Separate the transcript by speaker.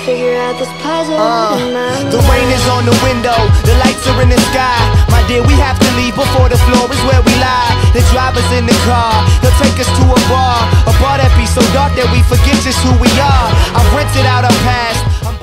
Speaker 1: figure out this puzzle in my mind.
Speaker 2: The rain is on the window, the lights are in the sky. My dear, we have to leave before the floor is where we lie. The driver's in the car, he'll take us to a bar that be so dark that we forget just who we are. I've rented out our past,